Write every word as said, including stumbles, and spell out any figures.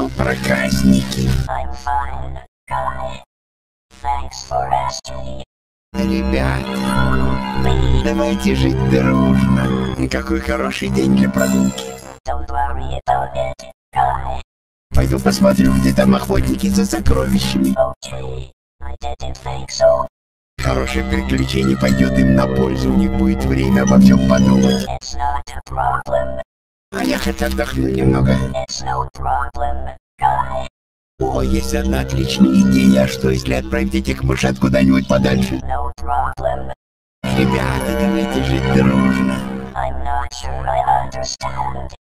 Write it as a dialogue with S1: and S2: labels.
S1: Ну, проказники.
S2: I'm fine, guy. Thanks for asking.
S1: Ребята, давайте жить дружно. Какой хороший день для прогулки.
S2: Don't worry about it, guy.
S1: Пойду посмотрю, где там охотники за сокровищами.
S2: Okay, I didn't think so.
S1: Хорошее приключение пойдет им на пользу. У них будет время обо всем подумать.
S2: It's not a problem.
S1: А я хоть отдохну немного.
S2: It's no problem, guy.
S1: О, есть одна отличная идея. А что, если отправить этих мышат куда-нибудь подальше?
S2: No problem.
S1: Ребята, давайте жить дружно.
S2: I'm not sure I understand.